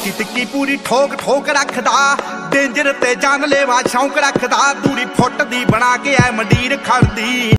ਉੱਚੀ ਤਿੱਕੀ ਪੂਰੀ ਠੋਕ ਠੋਕ ਰੱਖਦਾ, ਡੇਂਜਰ ਤੇ ਜਾਨਲੇਵਾ ਸ਼ੌਂਕ ਰੱਖਦਾ, ਦੂਰੀ ਫੁੱਟ ਦੀ ਬਣਾ ਕੇ ਐ ਮੰਡੀਰ ਖੜਦੀ।